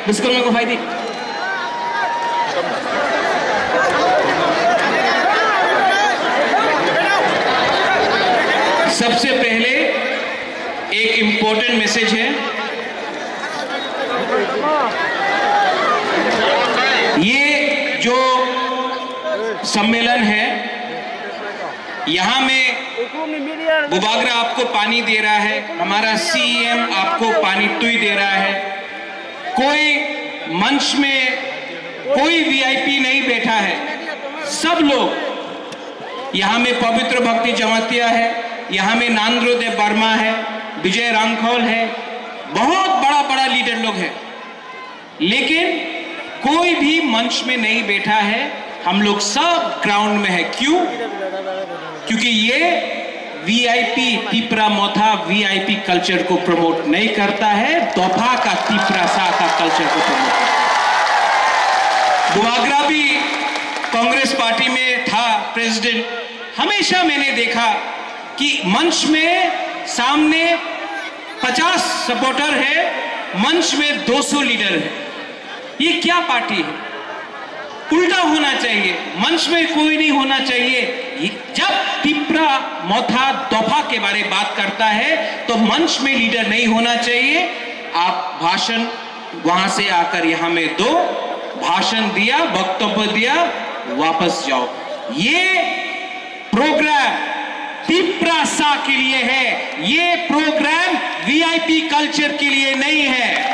बिस्कुल को फायदे सबसे पहले एक इंपॉर्टेंट मैसेज है। ये जो सम्मेलन है, यहां में बुबागरा आपको पानी दे रहा है, हमारा सीएम आपको पानी टुई दे रहा है। कोई मंच में कोई वीआईपी नहीं बैठा है, सब लोग यहां में पवित्र भक्ति जमातिया है, यहां में नांद्रोदेव वर्मा है, विजय रामखोल है, बहुत बड़ा बड़ा लीडर लोग हैं, लेकिन कोई भी मंच में नहीं बैठा है। हम लोग सब ग्राउंड में है। क्यों? क्योंकि ये VIP Tipra Motha VIP culture को प्रमोट नहीं करता है, दोफा का तिप्रा सा का कल्चर को प्रमोट करता है। बुबागरा भी कांग्रेस पार्टी में था प्रेसिडेंट। हमेशा मैंने देखा कि मंच में सामने 50 सपोर्टर है, मंच में 200 लीडर है। ये क्या पार्टी है? उल्टा होना चाहिए, मंच में कोई नहीं होना चाहिए। जब तिप्रा मोथा दोफा के बारे में बात करता है तो मंच में लीडर नहीं होना चाहिए। आप भाषण वहां से आकर यहां में दो, भाषण दिया, वक्तव्य दिया, वापस जाओ। ये प्रोग्राम तिप्रा सा के लिए है, ये प्रोग्राम वीआईपी कल्चर के लिए नहीं है।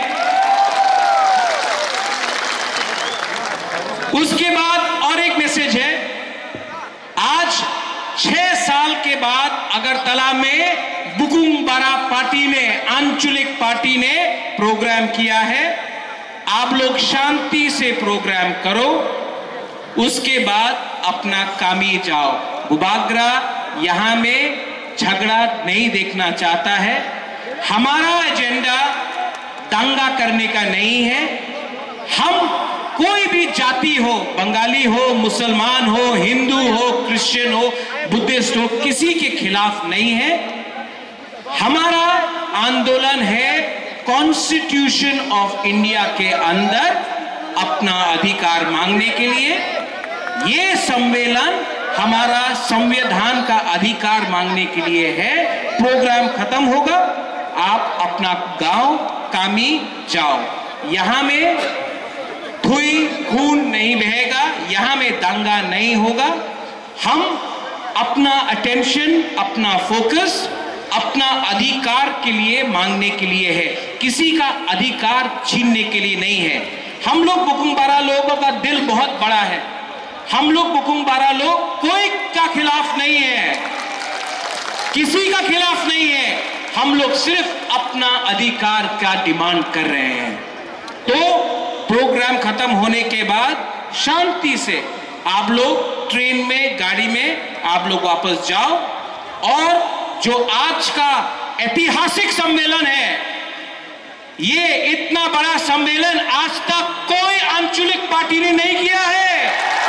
उसके बाद और एक मैसेज है। आज 6 साल के बाद अगरतला में बुकुंबारा पार्टी ने, आंचलिक पार्टी ने प्रोग्राम किया है। आप लोग शांति से प्रोग्राम करो, उसके बाद अपना कामी जाओ। बुबागरा यहां में झगड़ा नहीं देखना चाहता है। हमारा एजेंडा दंगा करने का नहीं है। हम कोई भी जाति हो, बंगाली हो, मुसलमान हो, हिंदू हो, क्रिश्चियन हो, बुद्धिस्ट हो, किसी के खिलाफ नहीं है। हमारा आंदोलन है कॉन्स्टिट्यूशन ऑफ इंडिया के अंदर अपना अधिकार मांगने के लिए। ये सम्मेलन हमारा संविधान का अधिकार मांगने के लिए है। प्रोग्राम खत्म होगा, आप अपना गांव कामी जाओ। यहां में धुई खून नहीं बहेगा, यहां में दंगा नहीं होगा। हम अपना अटेंशन, अपना फोकस अपना अधिकार के लिए मांगने के लिए है, किसी का अधिकार छीनने के लिए नहीं है। हम लोग बुकुंबारा लोगों का दिल बहुत बड़ा है। हम लोग बुकुंबारा लोग कोई का खिलाफ नहीं है, किसी का खिलाफ नहीं है। हम लोग सिर्फ अपना अधिकार का डिमांड कर रहे हैं। तो प्रोग्राम खत्म होने के बाद शांति से आप लोग ट्रेन में, गाड़ी में आप लोग वापस जाओ। और जो आज का ऐतिहासिक सम्मेलन है, ये इतना बड़ा सम्मेलन आज तक कोई आंचलिक पार्टी ने नहीं किया है।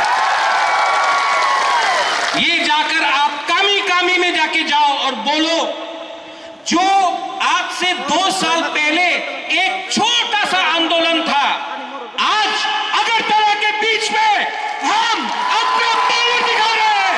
ये जाकर आप कामी कामी में जाके जाओ और बोलो, जो आज से 2 साल पहले एक छोटा सा आंदोलन था, आज अगरतला के बीच में हम अपना पावर दिखा रहे हैं।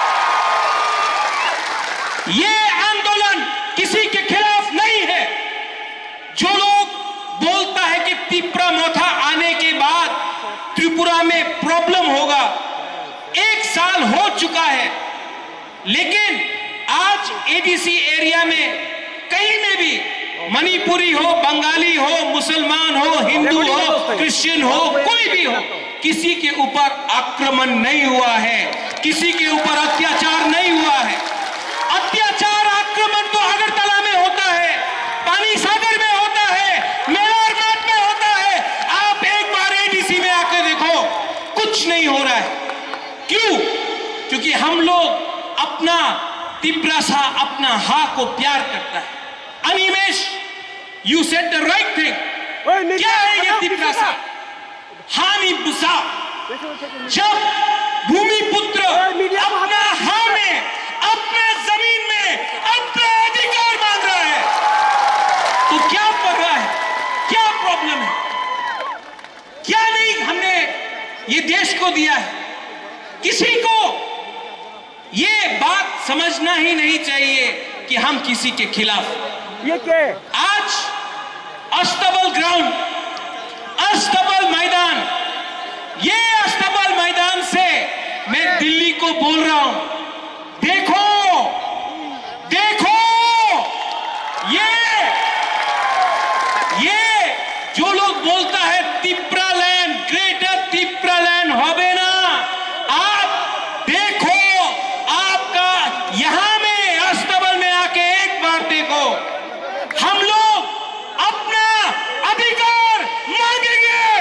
ये आंदोलन किसी के खिलाफ नहीं है। जो लोग बोलता है कि तिप्रा मोथा आने के बाद त्रिपुरा में प्रॉब्लम होगा, 1 साल हो चुका है, लेकिन आज एडीसी एरिया में कहीं में भी मणिपुरी हो, बंगाली हो, मुसलमान हो, हिंदू हो, क्रिश्चियन हो, कोई भी हो, किसी के ऊपर आक्रमण नहीं हुआ है, किसी के ऊपर अत्याचार नहीं हुआ है। अत्याचार आक्रमण तो अगरतला में होता है, पानी सागर में होता है, मेवाड़ मार्ग में होता है। आप एक बार एडीसी में आकर देखो, कुछ नहीं हो रहा है। क्यों? क्योंकि हम लोग अपना तिप्रा सा, अपना हा को प्यार करता है। Animesh, you said the right thing. क्या है ये तिप्रा सा? हानि बुसा। जब भूमिपुत्र अपना हा में, अपने जमीन में अपना अधिकार मांग रहा है, तो क्या पड़ रहा है? क्या प्रॉब्लम है? समझना ही नहीं चाहिए कि हम किसी के खिलाफ। ये क्या है? आज अस्तबल ग्राउंड, अस्तबल मैदान, ये अस्तबल मैदान से मैं दिल्ली को बोल रहा हूं, देखो देखो, ये जो लोग बोलता है Tipra land, greater Tipra land होवे ना, आप देखो, आपका यहां में अस्तबल में आके एक बार देखो, हम लोग अपना अधिकार मांगेंगे।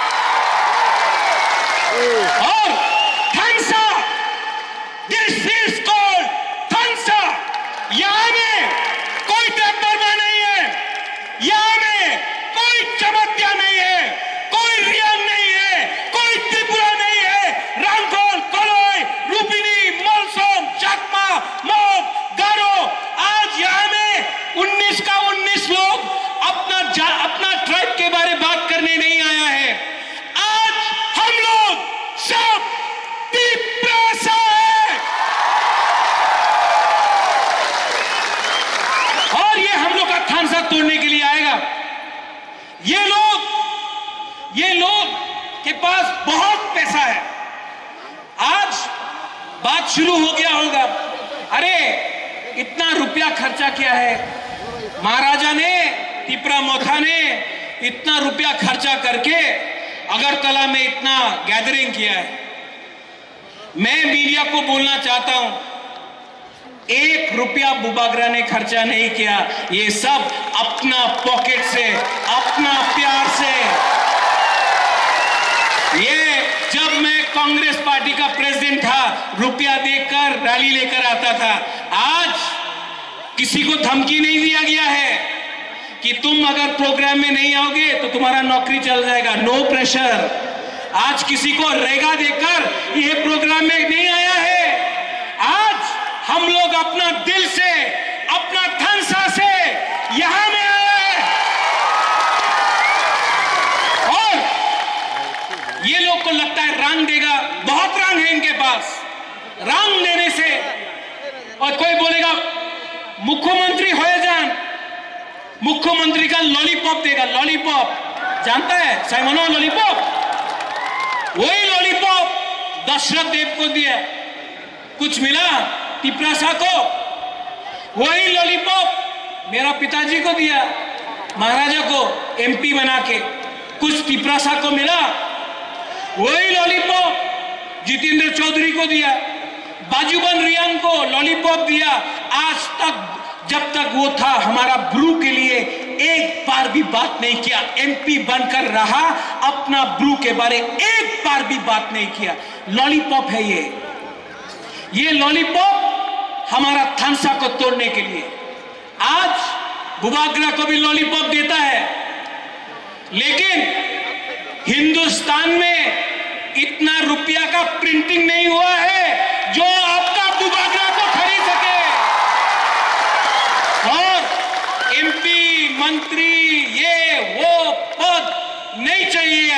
और Thansa, this is called Thansa. यहां में कोई टक्करमा नहीं है, यहां में कोई चमत्या नहीं है, कोई रियांग नहीं है, कोई त्रिपुरा नहीं है, रामफल, कोलोई, रूपिनी, मोलसोम, चकमा, मोग, गारो। आज यहां में 19 का 19 लोग अपना ट्राइब के बारे बात करने नहीं आया है। आज हम लोग सब तिप्रा सा है, और ये हम लोग का थानसा तोड़ने के लिए आएगा। ये लोग के पास बहुत पैसा है। आज बात शुरू हो गया होगा, अरे इतना रुपया खर्चा किया है महाराजा ने, तिप्रा मोथा ने इतना रुपया खर्चा करके अगरतला में इतना गैदरिंग किया है। मैं मीडिया को बोलना चाहता हूं, 1 रुपया बुबागरा ने खर्चा नहीं किया, ये सब अपना पॉकेट से, अपना प्यार से। ये जब मैं कांग्रेस पार्टी का प्रेसिडेंट था, रुपया देकर रैली लेकर आता था। आज किसी को धमकी नहीं दिया गया है कि तुम अगर प्रोग्राम में नहीं आओगे तो तुम्हारा नौकरी चल जाएगा, नो प्रेशर। आज किसी को रेगा देकर यह प्रोग्राम में नहीं आया है। आज हम लोग अपना दिल से, अपना थंसा से यहां में आए हैं। और ये लोग को लगता है रंग देगा, बहुत रंग है इनके पास, रंग देने से। और कोई बोलेगा मुख्यमंत्री हो जान, मुख्यमंत्री का लॉलीपॉप देगा, लॉलीपॉप जानता है साइमनो लॉलीपॉप, वही लॉलीपॉप दशरथ देव को दिया, कुछ मिला तिप्रासा को, वही लॉलीपॉप मेरा पिताजी को दिया, महाराजा को एमपी बना के, कुछ तिप्रासा को मिला, वही लॉलीपॉप जितेंद्र चौधरी को दिया, बाजूबन रियांग को लॉलीपॉप दिया। आज तक जब तक वो था हमारा ब्रू के लिए एक बार भी बात नहीं किया, एमपी बनकर रहा, अपना ब्रू के बारे एक बार भी बात नहीं किया। लॉलीपॉप है ये लॉलीपॉप हमारा थंसा को तोड़ने के लिए। आज बुबागरा को भी लॉलीपॉप देता है, लेकिन हिंदुस्तान में इतना रुपया का प्रिंटिंग नहीं हुआ है जो आपका बुबागरा को खरीद सके। और एमपी, मंत्री, ये वो पद नहीं चाहिए।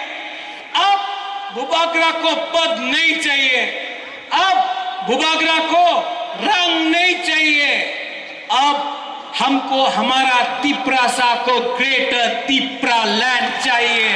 अब बुबागरा को पद नहीं चाहिए, अब बुबागरा को रंग नहीं चाहिए, अब हमको हमारा तिप्रासा को ग्रेटर तिप्रा लैंड चाहिए।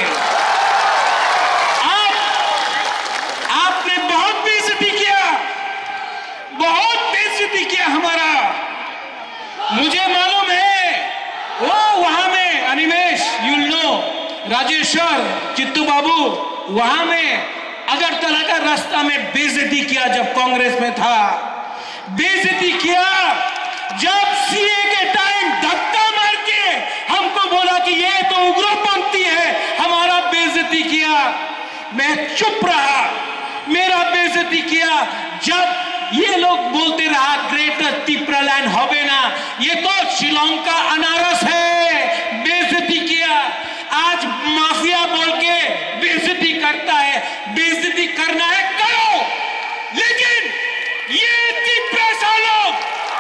आपने बहुत बेइज्जती किया, बहुत बेइज्जती किया हमारा, मुझे मालूम है। वो वहां में अनिमेश, यू नो, राजेश्वर, चित्तू बाबू वहां में अगरतला का रास्ता में बेइज्जती किया जब कांग्रेस में था, बेइज्जती किया जब सीए के टाइम धक्का मार के हमको बोला कि ये तो उग्रपंथी है, हमारा बेइज्जती किया। मैं चुप रहा, मेरा बेइज्जती किया जब ये लोग बोलते रहा ग्रेटर तिप्रा लैंड होवे ना, ये तो शिलोंग का अनारस है, बेइज्जती किया। आज माफिया बोल के बेइज्जती करता है, बेइज्जती करना है करो, लेकिन ये तिप्रासा लोग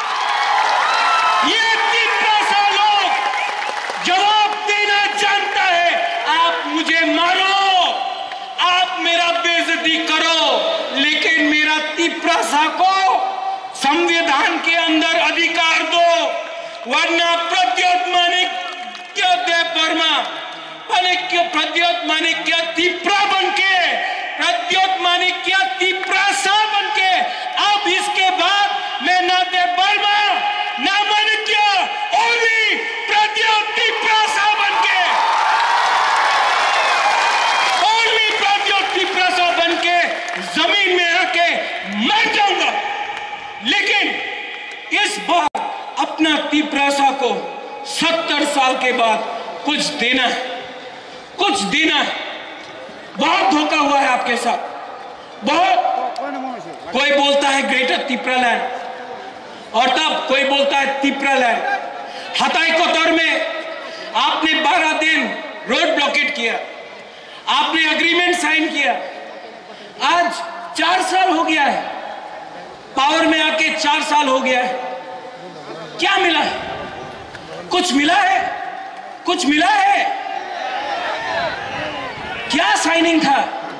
जवाब देना जानता है। आप मुझे मारो, आप मेरा बेइज्जती करो, लेकिन मेरा तिप्रासा को संविधान के अंदर अधिकार दो, वरना प्रद्योत माणिक्य देव वर्मा प्रद्योत माणिक्य तिप्रा बनके, प्रद्योत माणिक्य तिप्रा सा बनके, अब इसके बाद मैं ना देव वर्मा ना माणिक्य, ओनली प्रद्योत तिप्रा सा बनके, ओनली प्रद्योत तिप्रा सा बनके जमीन में आके मर जाऊंगा। लेकिन इस बार अपना तिप्रासा को 70 साल के बाद कुछ देना है, कुछ देना है। बहुत धोखा हुआ है आपके साथ, बहुत। कोई बोलता है ग्रेटर तिप्रालैंड, और तब कोई बोलता है तिप्रालैंड। हताई कोतौर में आपने 12 दिन रोड ब्लॉकेट किया, आपने एग्रीमेंट साइन किया। आज 4 साल हो गया है, पावर में आके 4 साल हो गया है। क्या मिला है? कुछ मिला है? कुछ मिला है? क्या साइनिंग था?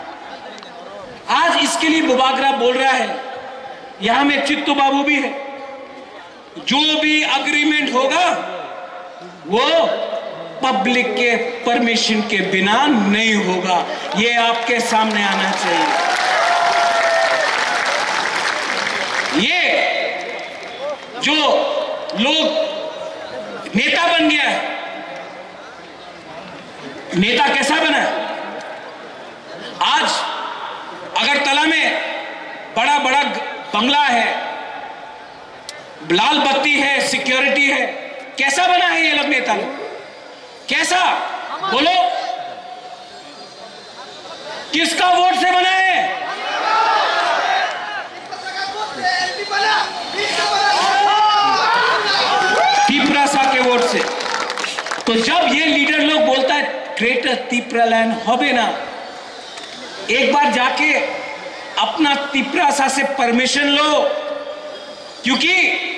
आज इसके लिए बुबागरा बोल रहा है। यहां में चित्तू बाबू भी है। जो भी अग्रीमेंट होगा वो पब्लिक के परमिशन के बिना नहीं होगा, ये आपके सामने आना चाहिए। ये जो लोग नेता बन गया है, नेता कैसा बना है? आज अगरतला में बड़ा बड़ा बंगला है, लाल बत्ती है, सिक्योरिटी है। कैसा बना है ये लोग नेता लोग? कैसा बोलो? किसका वोट से बना है? तिप्रासा के वोट से। तो जब ये लीडर लोग बोलता है ग्रेटर तिप्रालैंड होबे ना, एक बार जाके अपना तिप्रासा से परमिशन लो, क्योंकि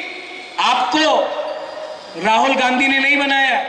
आपको राहुल गांधी ने नहीं बनाया,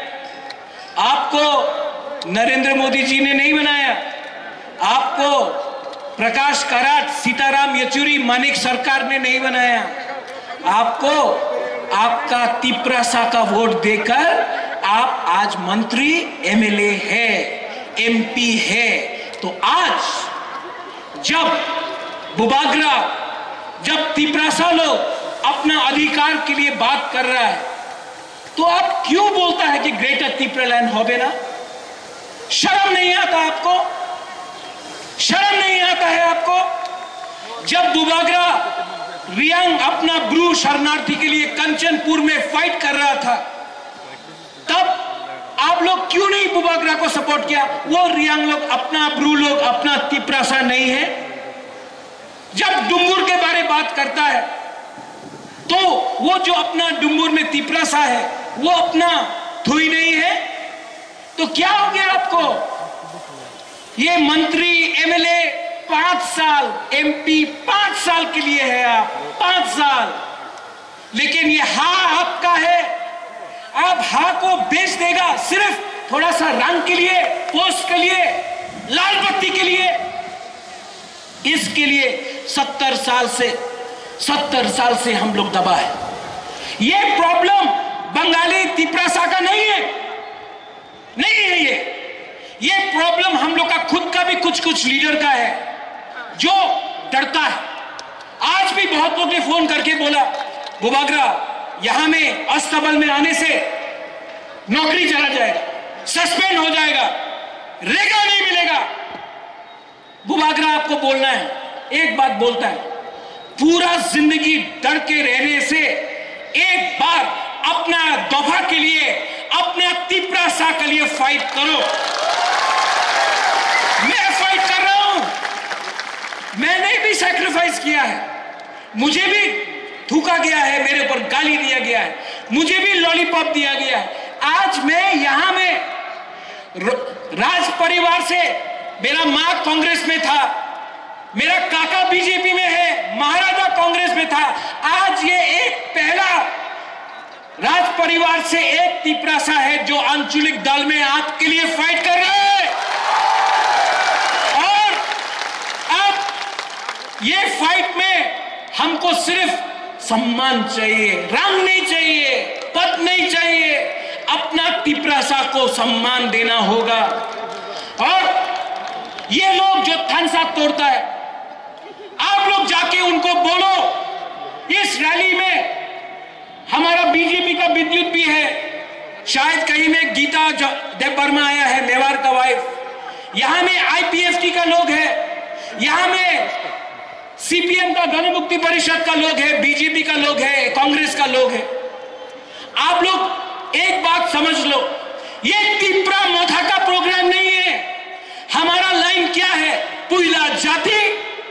आपको नरेंद्र मोदी जी ने नहीं बनाया, आपको प्रकाश कराट, सीताराम येचुरी, मानिक सरकार ने नहीं बनाया। आपको आपका तिप्रासा का वोट देकर आप आज मंत्री, एमएलए है, एमपी है। तो आज जब बुबागरा, जब तिप्रासा लोग अपना अधिकार के लिए बात कर रहा है, तो आप क्यों बोलता है कि ग्रेटर तिप्रालैंड होबे ना? शर्म नहीं आता आपको? शर्म नहीं आता है आपको? जब बुबागरा रियांग अपना ब्रू शरणार्थी के लिए कंचनपुर में फाइट कर रहा था, तब आप लोग क्यों नहीं बुबागरा को सपोर्ट किया? वो रियांग लोग अपना, ब्रू लोग अपना तिप्रासा नहीं है। जब डुंगुर के बारे बात करता है तो वो जो अपना डुंगुर में तिप्रासा है वो अपना थुई नहीं है। तो क्या हो गया आपको? ये मंत्री, एमएलए 5 साल, एमपी 5 साल के लिए है आप, 5 साल। लेकिन ये हा आपका है, आप हा को बेच देगा सिर्फ थोड़ा सा रंग के लिए, पोस्ट के लिए, लाल बत्ती के लिए। इसके लिए 70 साल से हम लोग दबा है। ये प्रॉब्लम बंगाली तिप्रासा का नहीं है, नहीं है ये प्रॉब्लम हम लोग का खुद का भी कुछ लीडर का है जो डरता है। आज भी बहुत लोग ने फोन करके बोला बुबागरा यहां में अस्तबल में आने से नौकरी चला जाएगा, सस्पेंड हो जाएगा, रेगा नहीं मिलेगा। बुबागरा आपको बोलना है, एक बात बोलता है, पूरा जिंदगी डर के रहने से एक बार अपना दफा के लिए, अपने तिप्रासा के लिए फाइट करो। मैं फाइट कर रहा हूं, मैंने भी सैक्रिफाइस किया है, मुझे भी थूका गया है, मेरे ऊपर गाली दिया गया है, मुझे भी लॉलीपॉप दिया गया है। आज मैं यहां में राज परिवार से, मेरा मां कांग्रेस में था, मेरा काका बीजेपी में है, महाराजा कांग्रेस में था। आज ये एक पहला राज परिवार से एक तिप्रासा है जो आंचलिक दल में आपके लिए फाइट कर रहा है। और अब ये फाइट में हमको सिर्फ सम्मान चाहिए, रंग नहीं चाहिए, पद नहीं चाहिए, अपना तिपरासा को सम्मान देना होगा। और ये लोग जो थानसा तोड़ता है, आप लोग जाके उनको बोलो, इस रैली में हमारा बीजेपी का विद्युत भी है, शायद कहीं में गीता देव वर्मा आया है, मेवाड़ का वाइफ, यहां में आईपीएफटी का लोग है, यहां में सीपीएम का गण मुक्ति परिषद का लोग है, बीजेपी का लोग है, कांग्रेस का लोग है। आप लोग एक बात समझ लो, ये तिपरा मोथा का प्रोग्राम नहीं है। हमारा लाइन क्या है? पुइला जाति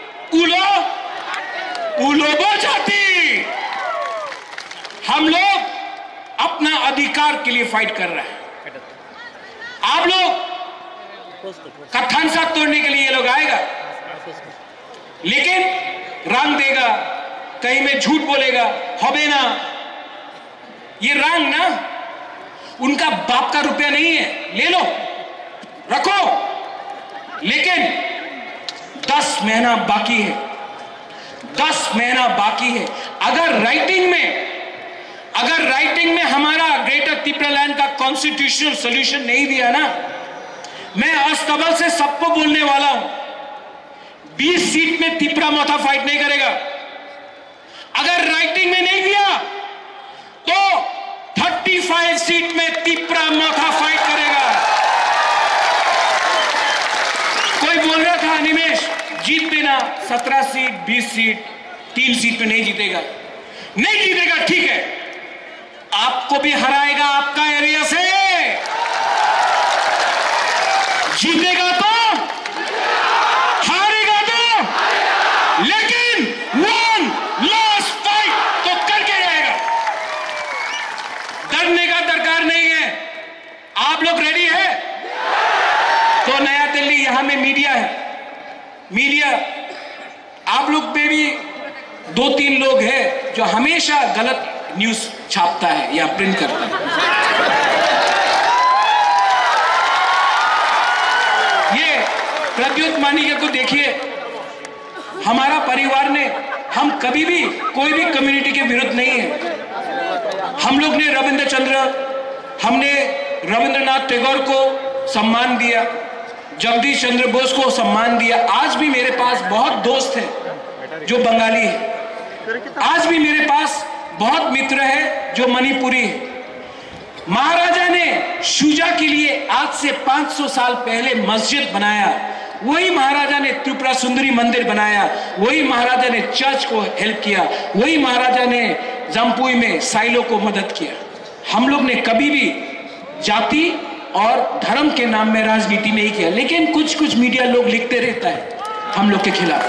उलोबो जाति। हम लोग अपना अधिकार के लिए फाइट कर रहे हैं। आप लोग कथानसा तोड़ने के लिए ये लोग आएगा, लेकिन रंग देगा, कहीं में झूठ बोलेगा, होबे ना। ये रंग ना उनका बाप का रुपया नहीं है, ले लो रखो, लेकिन 10 महीना बाकी है, 10 महीना बाकी है। अगर राइटिंग में हमारा ग्रेटर तिपरालैंड का कॉन्स्टिट्यूशनल सॉल्यूशन नहीं दिया ना, मैं अस्तबल से सबको बोलने वाला हूं, 20 सीट में तिपरा मोथा फाइट नहीं करेगा। अगर राइटिंग में नहीं दिया तो 35 सीट में तिपरा मोथा फाइट करेगा। कोई बोल रहा था निमेश जीत देना 17 सीट 20 सीट, 3 सीट में नहीं जीतेगा, नहीं जीतेगा, ठीक है, आपको भी हराएगा आपका एरिया से, जीतेगा तो हारेगा तो, लेकिन वन लास्ट फाइट तो करके रहेगा। डरने का दरकार नहीं है। आप लोग रेडी है? तो नया दिल्ली, यहां में मीडिया है, मीडिया आप लोग पे भी 2-3 लोग हैं जो हमेशा गलत न्यूज छापता है या प्रिंट करता है। ये प्रद्युत मानिका को देखिए, हमारा परिवार ने, हम कभी भी कोई भी कम्युनिटी के विरुद्ध नहीं है। हम लोग ने हमने रविंद्रनाथ टैगोर को सम्मान दिया, जगदीश चंद्र बोस को सम्मान दिया। आज भी मेरे पास बहुत दोस्त हैं जो बंगाली है, आज भी मेरे पास बहुत मित्र है जो मणिपुरी है। महाराजा ने शुजा के लिए आज से 500 साल पहले मस्जिद बनाया, वही महाराजा ने त्रिपुरा सुंदरी मंदिर बनाया, वही महाराजा ने चर्च को हेल्प किया, वही महाराजा ने जम्पुई में साइलो को मदद किया। हम लोग ने कभी भी जाति और धर्म के नाम में राजनीति नहीं किया, लेकिन कुछ मीडिया लोग लिखते रहता है हम लोग के खिलाफ।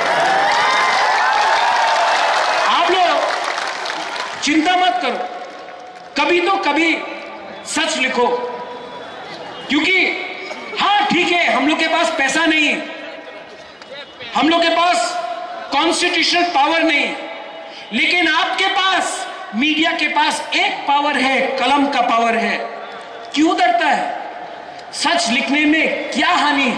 आप लोग चिंता मत करो, कभी तो कभी सच लिखो, क्योंकि हाँ ठीक है, हम लोग के पास पैसा नहीं है, हम लोग के पास कॉन्स्टिट्यूशनल पावर नहीं है, लेकिन आपके पास, मीडिया के पास एक पावर है, कलम का पावर है। क्यों डरता है? सच लिखने में क्या हानि है?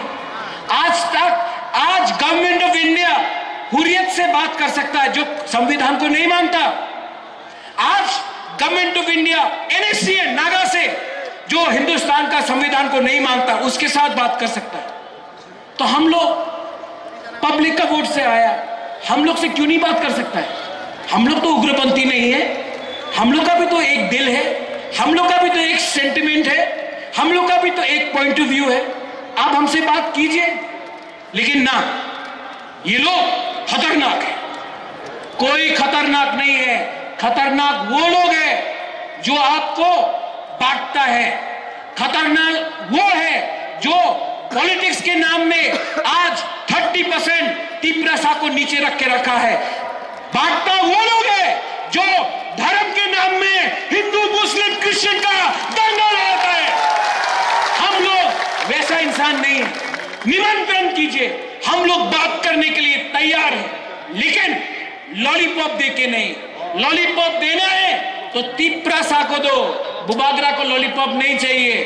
आज गवर्नमेंट ऑफ इंडिया हुर्रियत से बात कर सकता है जो संविधान को नहीं मानता। आज government of India NSC Naga से, जो हिंदुस्तान का संविधान को नहीं मानता, उसके साथ बात कर सकता है। तो हम लोग पब्लिक का वोट से आया, हम लोग से क्यों नहीं बात कर सकता है? हम लोग तो उग्रपंथी नहीं है, हम लोग का भी तो एक दिल है, हम लोग का भी तो एक सेंटिमेंट है, हम लोग का भी तो एक पॉइंट ऑफ व्यू है। आप हमसे बात कीजिए, लेकिन ना, ये लोग खतरनाक है। कोई खतरनाक नहीं है, खतरनाक वो लोग हैं जो आपको बांटता है, खतरनाक वो है जो पॉलिटिक्स के नाम में आज 30% तिपरासा को नीचे रख के रखा है। बांटता वो लोग है जो धर्म के नाम में हिंदू मुस्लिम क्रिश्चियन का दंगा लगाता है। हम लोग वैसा इंसान नहीं। निमंत्रण कीजिए, हम लोग बात करने के लिए तैयार हैं, लेकिन लॉलीपॉप देके नहीं। लॉलीपॉप देना है तो तिपरासा को दो, बुबागरा को लॉलीपॉप नहीं चाहिए।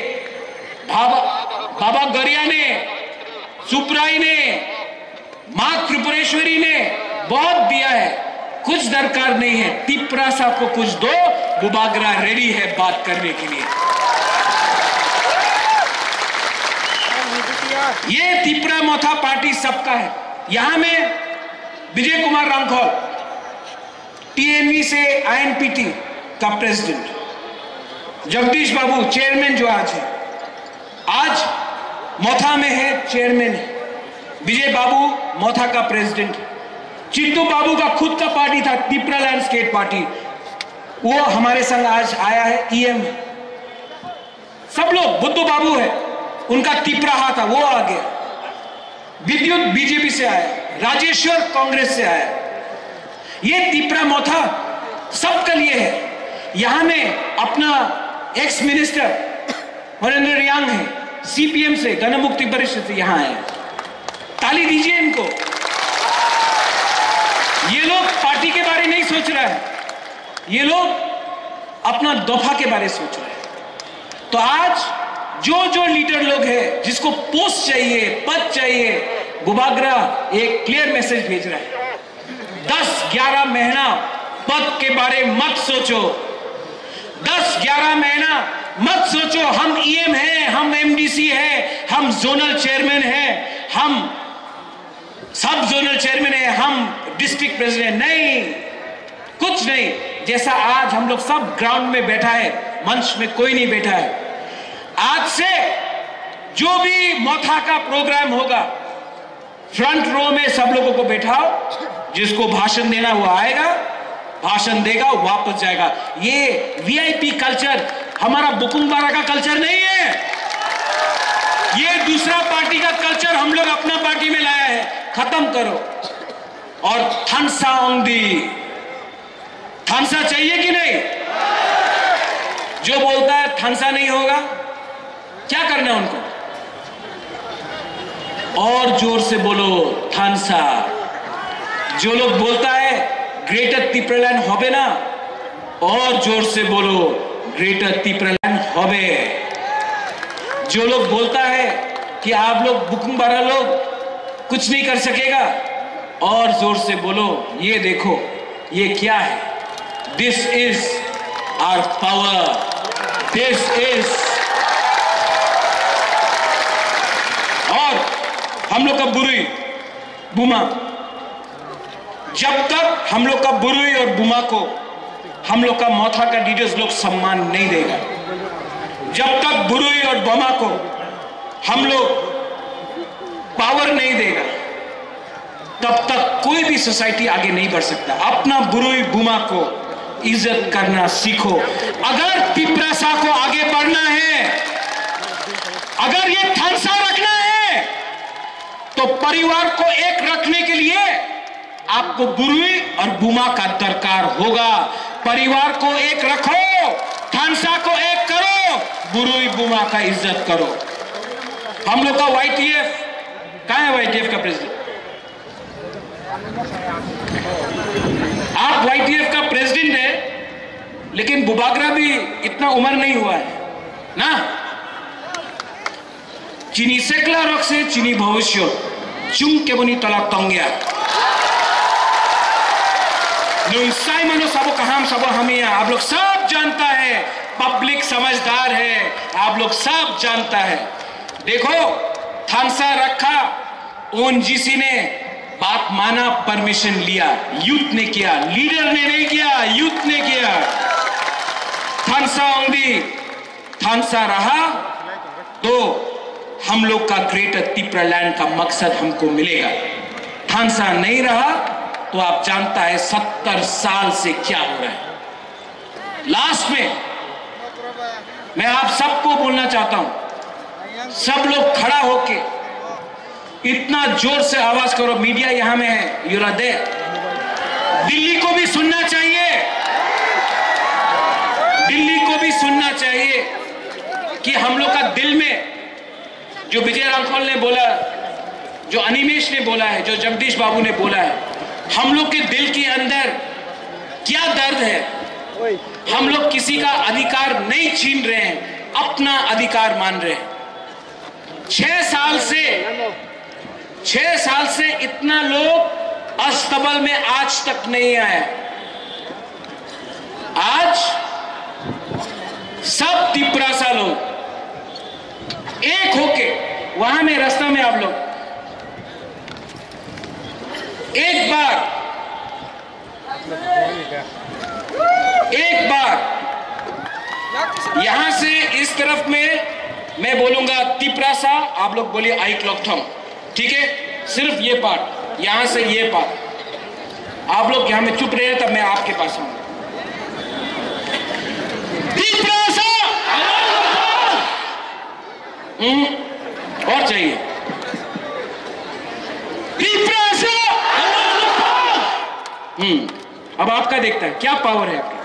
बाबा गरिया ने, सुप्राई ने, मां त्रिपुरेश्वरी ने बहुत दिया है, कुछ दरकार नहीं है, तिपरा साहब को कुछ दो, बुबागरा रेडी है बात करने के लिए। ये तिपरा मोथा पार्टी सबका है। यहां में विजय कुमार रांखौल टीएनवी से आईएनपीटी का प्रेसिडेंट, जगदीश बाबू चेयरमैन जो आज है, आज मोथा में है चेयरमैन, विजय बाबू मोथा का प्रेसिडेंट, चित्तू बाबू का खुद का पार्टी था तिपरा लैंडस्केप पार्टी, वो हमारे संग आज आया है ईएम। सब लोग, बुद्धू बाबू है उनका तिपराहा था वो आ गया, विद्युत बीजेपी से आया, राजेश्वर कांग्रेस से आया। ये तिपरा मोथा सबके लिए है। यहां में अपना एक्स मिनिस्टर वरेंद्र रियांग है, सीपीएम से, गण मुक्ति परिषद से यहां आए, ताली दीजिए इनको। ये लोग पार्टी के बारे नहीं सोच रहा है, ये लोग अपना दफा के बारे सोच रहे हैं। तो आज जो जो लीडर लोग हैं, जिसको पोस्ट चाहिए, पद चाहिए, बुबागरा एक क्लियर मैसेज भेज रहा है, 10-11 महीना पद के बारे मत सोचो, 10-11 महीना मत सोचो हम ईएम हैं, हम एमडीसी है, हम जोनल चेयरमैन हैं, हम सब जोनल चेयरमैन है, हम डिस्ट्रिक्ट प्रेसिडेंट, नहीं, कुछ नहीं। जैसा आज हम लोग सब ग्राउंड में बैठा है, मंच में कोई नहीं बैठा है। आज से जो भी मोथा का प्रोग्राम होगा, फ्रंट रो में सब लोगों को बैठाओ, जिसको भाषण देना वो आएगा, भाषण देगा, वापस जाएगा। ये वीआईपी कल्चर हमारा बुकुंग बारा का कल्चर नहीं है, ये दूसरा पार्टी का कल्चर हम लोग अपना पार्टी में लाया है, खत्म करो। और थानसा ओंगदी, थानसा चाहिए कि नहीं? जो बोलता है थानसा नहीं होगा, क्या करना उनको? और जोर से बोलो थानसा। जो लोग बोलता है ग्रेटर तिपरालैंड होबे ना, और जोर से बोलो ग्रेटर तिपरालैंड होबे। जो लोग बोलता है कि आप लोग बुकुंग बारा लोग कुछ नहीं कर सकेगा, और जोर से बोलो ये देखो ये क्या है, this is our power, this is. और हम लोग का बुरुई बुमा, जब तक हम लोग का बुरुई और बुमा को हम लोग का मोथा का लीडर्स लोग सम्मान नहीं देगा, जब तक बुरुई और बुमा को हम लोग पावर नहीं देगा, तब तक कोई भी सोसाइटी आगे नहीं बढ़ सकता। अपना बुरुई बुमा को इज्जत करना सीखो। अगर तिपरासा को आगे बढ़ना है, अगर ये थानसा रखना है, तो परिवार को एक रखने के लिए आपको बुरुई और बुमा का दरकार होगा। परिवार को एक रखो, थानसा को एक करो, बुरुई बुमा का इज्जत करो। हम लोग का वाईटीएफ कहां है? वाईटीएफ का प्रेसिडेंट, आप वाईटीएफ का प्रेसिडेंट है, लेकिन बुबागरा भी इतना उम्र नहीं हुआ है ना। चीनी सेकला रख से चीनी भविष्य चुंग के बनी तला तंग्या नुसाई मनो सबो कहां सबो हमें, आप लोग सब जानता है, पब्लिक समझदार है, आप लोग सब जानता है। देखो थानसा रखा, ओएनजीसी ने बात माना, परमिशन लिया, यूथ ने किया, लीडर ने नहीं किया, यूथ ने किया। थानसा ओंगदी, थानसा रहा तो हम लोग का ग्रेटर तिपरालैंड का मकसद हमको मिलेगा। थानसा नहीं रहा तो आप जानता है 70 साल से क्या हो रहा है। लास्ट में मैं आप सबको बोलना चाहता हूं, सब लोग खड़ा होके इतना जोर से आवाज करो, मीडिया यहां में है, यूरा दे, दिल्ली को भी सुनना चाहिए, दिल्ली को भी सुनना चाहिए कि हम लोग का दिल में जो विजय रांखौल ने बोला, जो अनिमेश ने बोला है, जो जगदीश बाबू ने बोला है, हम लोग के दिल के अंदर क्या दर्द है। हम लोग किसी का अधिकार नहीं छीन रहे हैं, अपना अधिकार मान रहे हैं। 6 साल से इतना लोग अस्तबल में आज तक नहीं आया। आज सब तिपरासा लोग एक होके, वहां में रास्ता में आप लोग एक बार यहां से इस तरफ में मैं बोलूंगा तिपरासा, आप लोग बोलिए आई क्लॉकथम, ठीक है? सिर्फ ये पार्ट, यहां से ये पार्ट आप लोग यहां में चुप रहे, तब मैं आपके पास आऊंगा। तिपरासा और चाहिए तिपरासा। अब आपका देखता है क्या पावर है आपका।